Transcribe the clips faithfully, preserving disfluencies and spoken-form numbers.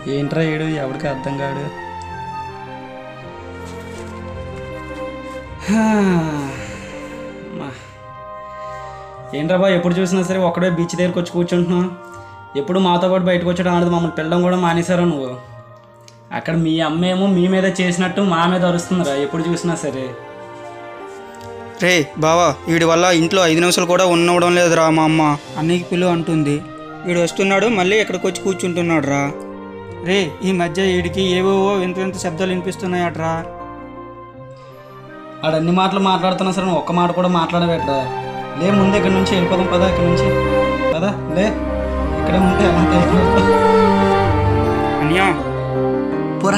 ఏంట్రా ఏడు ఎవరికి అర్థం కాడు. ఏంట్రా బా ఎప్పుడు చూసినా సరే ఒక్కడే బీచ్ దగ్గరికి వచ్చి కూర్చుంటున్నావు. ఎప్పుడు మాతో పాటు బయటకు వచ్చాడు అన్నది మమ్మల్ని పిల్లడం కూడా మానేశారు నువ్వు. అక్కడ మీ అమ్మేమో మీ మీద చేసినట్టు మా మీద అరుస్తుందిరా ఎప్పుడు చూసినా సరే. రే బావా, వీడి వల్ల ఇంట్లో ఐదు నిమిషాలు కూడా ఉండడం లేదురా. మా అమ్మ అన్నయ్యకి పిలువ అంటుంది, వీడు వస్తున్నాడు మళ్ళీ ఇక్కడికి వచ్చి కూర్చుంటున్నాడు రా. రే ఈ మధ్య వీడికి ఏవేవో వింత వింత శబ్దాలు వినిపిస్తున్నాయట్రా. ఆడన్ని మాటలు మాట్లాడుతున్నా సరే నువ్వు ఒక్క మాట కూడా మాట్లాడబెట్టరా. లే ముందు ఇక్కడ నుంచి వెళ్ళిపోదాం పదా, ఇక్కడ నుంచి పదా లే, ఇక్కడే ఉంటే అంతే. అన్యా పోరా.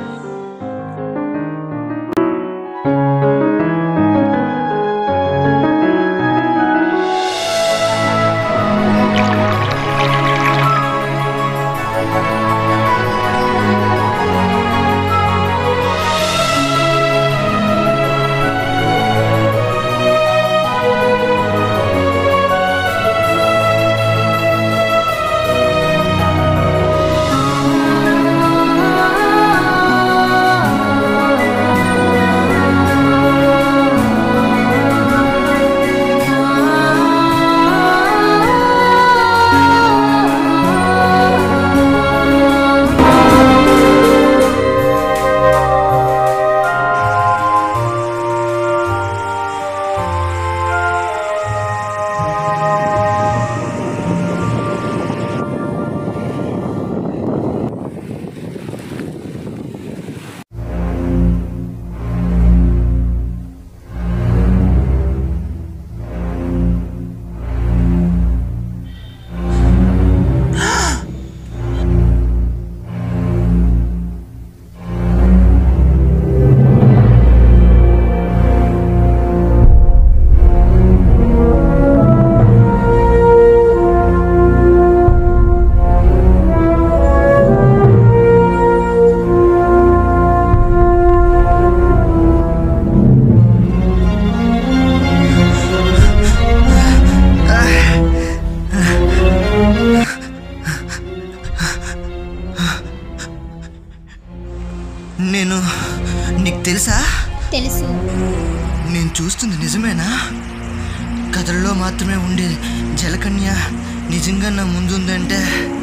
నేను నీకు తెలుసా? తెలుసు. నేను చూస్తుంది నిజమేనా? కథల్లో మాత్రమే ఉండే జలకన్య నిజంగా నా ముందుందంటే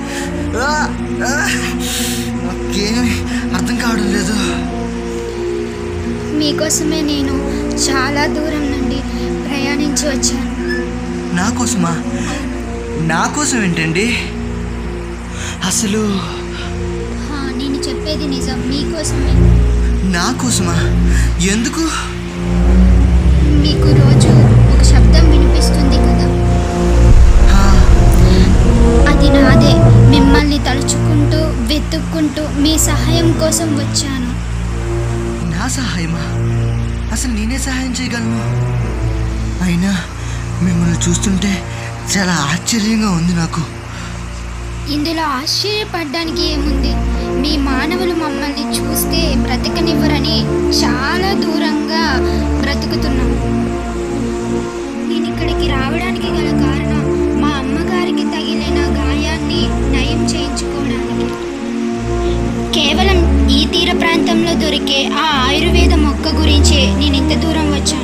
నాకేమీ అర్థం కావడం లేదు. మీకోసమే నేను చాలా దూరం నుండి ప్రయాణించి వచ్చాను. నా కోసమా? నా కోసం ఏంటండి అసలు? నేను చెప్పేది నిజం, మీకోసమే. నా కోసమా? ఎందుకు? మీకు రోజు ఒక శబ్దం వినిపిస్తుంది కదా, అది నాదే. మిమ్మల్ని తలుచుకుంటూ వెతుక్కుంటూ మీ సహాయం కోసం వచ్చాను. నా సహాయమా? అసలు నేనే సహాయం చేయగలను. అయినా మిమ్మల్ని చూస్తుంటే చాలా ఆశ్చర్యంగా ఉంది నాకు. ఇందులో ఆశ్చర్యపడడానికి ఏముంది? మీ మానవులు మమ్మల్ని చూస్తే బ్రతకనివ్వరని చాలా దూరంగా బ్రతుకుతున్నాం. నేను ఇక్కడికి రావడానికి గల కారణం మా అమ్మగారికి తగిలిన గాయాన్ని నయం చేయించుకోవడానికి. కేవలం ఈ తీర ప్రాంతంలో దొరికే ఆ ఆయుర్వేద మొక్క గురించే నేను ఇంత దూరం వచ్చాను.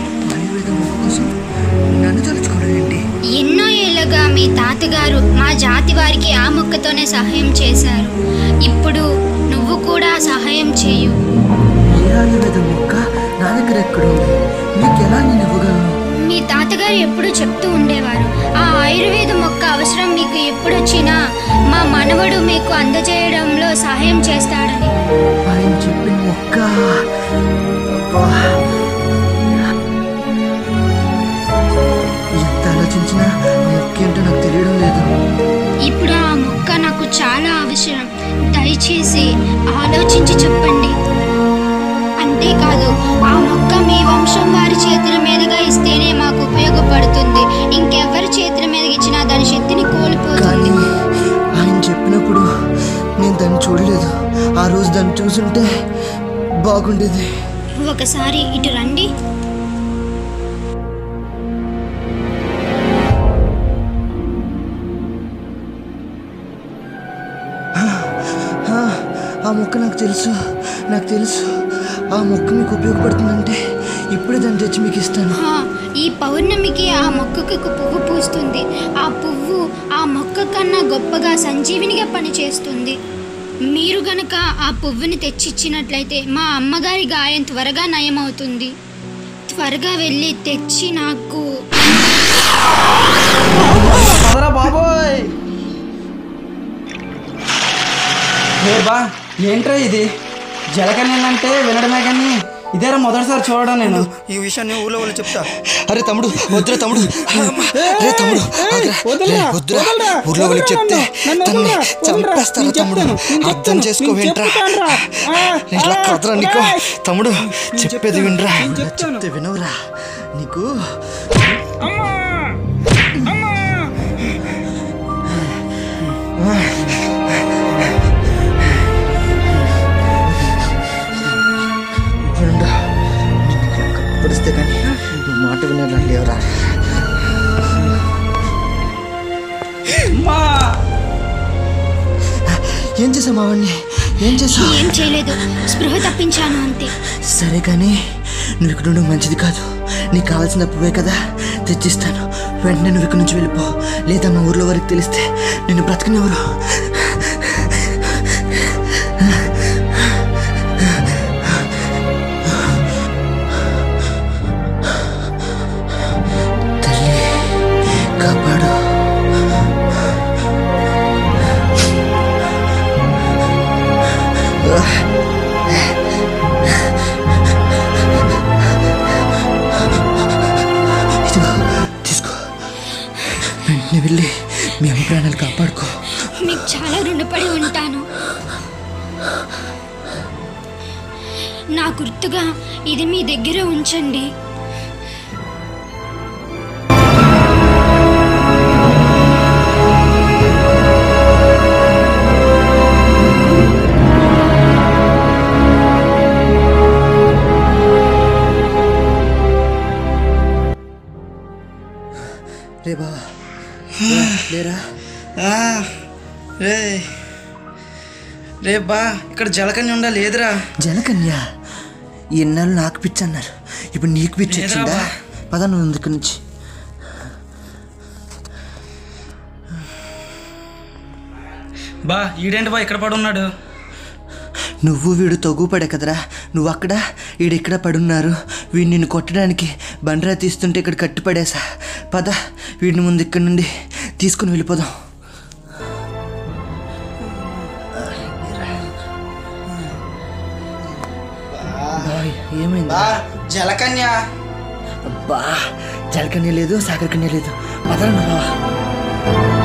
ఎన్నో ఏళ్ళగా మీ తాతగారు మా జాతి వారికి ఆ మొక్కతోనే సహాయం చేశారు. ఇప్పుడు నువ్వు కూడా సహాయం చేయు. మీ తాతగారు ఎప్పుడు చెప్తూ ఉండేవారు, ఆ ఆయుర్వేద మొక్క అవసరం మీకు ఎప్పుడొచ్చినా మా మనవడు మీకు అందజేయడంలో సహాయం చేస్తాడని. ఆయన చెప్పిన మొక్క ఎంత ఆలోచించినా ఆ మొక్క ఏంటో నాకు తెలియడం లేదు. ఇప్పుడు ఆ మొక్క నాకు చాలా అవసరం. దయచేసి ఆలోచించి చెప్పండి. అంతేకాదు, ఆ మొక్క మీ వంశం వారి చేతుల మీదుగా ఇస్తేనే మాకు ఉపయోగపడుతుంది. ఇంకెవరి చేతుల మీదకి ఇచ్చినా దాని శక్తిని కోల్పోతుంది. ఆయన చెప్పినప్పుడు నేను దాన్ని చూడలేదు. ఆ రోజు దాన్ని చూసుంటే బాగుండేది. ఒకసారి ఇటు రండి. ఆ ఆ మొక్క నాకు తెలుసు నాకు తెలుసు ఆ మొక్క మీకు ఉపయోగపడుతుందంటే ఇప్పుడే దాన్ని తెచ్చి మీకు ఇస్తాను. హా, ఈ పౌర్ణమికి ఆ మొక్కకు పువ్వు పూస్తుంది. ఆ పువ్వు ఆ మొక్క కన్నా గొప్పగా సంజీవినిగా పనిచేస్తుంది. మీరు గనక ఆ పువ్వుని తెచ్చిచ్చినట్లయితే మా అమ్మగారి గాయం త్వరగా నయమవుతుంది. త్వరగా వెళ్ళి తెచ్చి నాకు బాబోయ్. బా ఏంట్రా ఇది? జలకన్యలంటే వినడమే కానీ ఇదేరా మొదటిసారి చూడడం నేను. ఈ విషయాన్ని ఊళ్ళో వాళ్ళు చెప్తా. అరే తమ్ముడు వద్దురా తమ్ముడు రే తమ్ముడు వద్దురా ఊర్లో వాళ్ళకి చెప్తే తన్ని చంపేస్తారా తమ్ముడు? అర్థం చేసుకో వింట్రా. ఇట్లా కదరా నీకు తమ్ముడు చెప్పేది వినరా. చెప్తే వినవురా నీకు. పడిస్తే కానీ నువ్వు మాట వినేలా లేవరా. ఏం చేసావు మావాడిని? ఏం చేసావు? ఏం చేయలేదు, స్పృహ తప్పించాను అంతే. సరే కానీ నువ్వు ఇక్కడ ఉండడం మంచిది కాదు. నీకు కావాల్సిన పువ్వే కదా, తెచ్చిస్తాను. వెంటనే నువ్వు ఇక్కడ నుంచి వెళ్ళిపో, లేదా మా ఊర్లో వారికి తెలిస్తే నిన్ను బ్రతకనివ్వరు. తల్లి కాపాడు. తీసుకో, వెంటనే వెళ్ళి మీ అమ్మ ప్రాణాలు కాపాడుకో. మీకు చాలా రుణపడి ఉంటాను. నా గుర్తుగా ఇది మీ దగ్గర ఉంచండి. రే బావా లేరా. రే రే బా ఇక్కడ జలకన్య ఉండా లేదురా. జలకన్య ఎన్నాళ్ళు నాకు పిచ్చి అన్నారు, ఇప్పుడు నీకు పిచ్చి వచ్చిందా? పద నువ్వు ఇక్కడి నుంచి. బా ఈడేంటి బా ఇక్కడ పడున్నాడు? నువ్వు వీడు తగుపడే కదరా, నువ్వు అక్కడ వీడిక్కడ పడున్నారు. వీడు నిన్ను కొట్టడానికి బండరా తీస్తుంటే ఇక్కడ కట్టిపడేసా. పద వీడిని ముందు ఇక్కడి నుండి తీసుకుని వెళ్ళిపోదాం. ఏమైంది? జలకన్య. అబ్బా జలకన్య లేదు, సాగరకన్య లేదు. పదరా నువ్వు.